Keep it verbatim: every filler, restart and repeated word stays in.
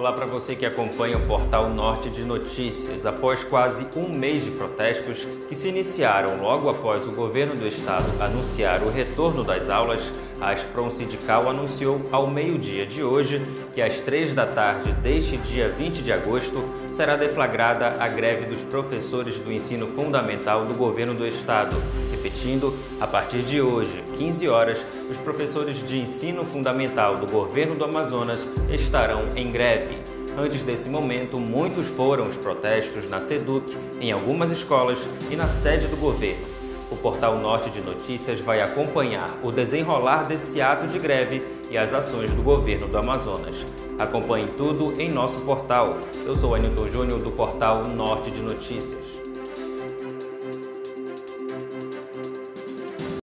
Olá para você que acompanha o Portal Norte de Notícias. Após quase um mês de protestos que se iniciaram logo após o governo do estado anunciar o retorno das aulas, a Asprom Sindical anunciou ao meio-dia de hoje que às três da tarde deste dia vinte de agosto será deflagrada a greve dos professores do ensino fundamental do governo do estado. Repetindo, a partir de hoje, quinze horas, os professores de ensino fundamental do governo do Amazonas estarão em greve. Antes desse momento, muitos foram os protestos na SEDUC, em algumas escolas e na sede do governo. O Portal Norte de Notícias vai acompanhar o desenrolar desse ato de greve e as ações do governo do Amazonas. Acompanhe tudo em nosso portal. Eu sou Anilton Júnior do Portal Norte de Notícias.